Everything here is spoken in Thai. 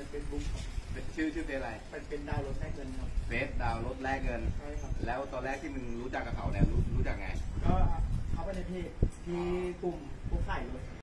เฟซบุ๊กชื่อเฟซอะไรเป็นดาวรถแลกเงินครับเฟซดาวรถแลกเงินใช่ครับแล้วตอนแรกที่มึงรู้จักกับเขาเนี่ยรู้จักไงก็เขาไปในเพจที่กลุ่มผู้ขายรถ